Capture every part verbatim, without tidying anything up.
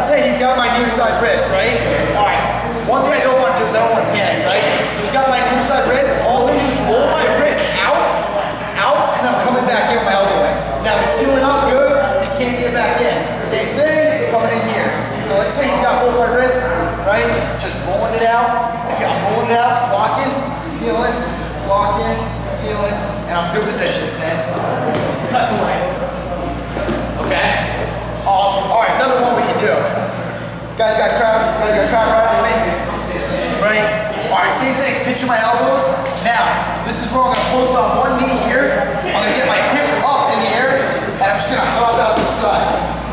let's say he's got my near side wrist, right? All right. One thing I don't want to do is I don't want to panic, right? So he's got my near side wrist. All I'm going to do is roll my wrist out, out, and I'm coming back in with my elbow in. Now, sealing up good, you can't get back in. Same thing, coming in here. So let's say he's got both my wrists, right? Just rolling it out. If I'm rolling it out, blocking, sealing, blocking, sealing, and I'm in good position. Then cut the leg. Okay? Um, all right, another one we can do. Guys got crab, guys got crab right on me? Ready? All right, same thing. Picture my elbows. Now, this is where I'm gonna post on one knee here. I'm gonna get my hips up in the air, and I'm just gonna hop out to the side.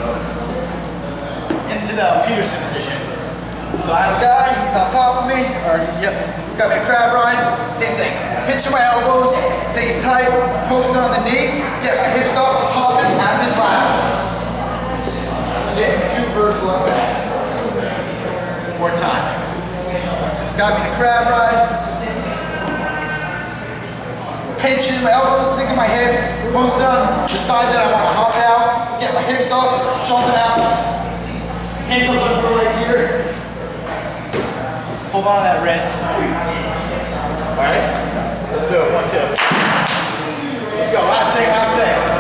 Into the Peterson position. So I have a guy, he's on top of me, or yep, got me a crab ride. Same thing. Picture my elbows, stay tight, post it on the knee, get my hips up, hop in, have this lap. Getting two birds one back. More time. So it's got me the crab ride. Pinching my elbows, sinking my hips, post it on the side that I want to hop out, get my hips up, jumping out. Ankles look really right here. Hold on to that wrist. Alright? Let's do it. One, two. Let's go. Last thing, last thing.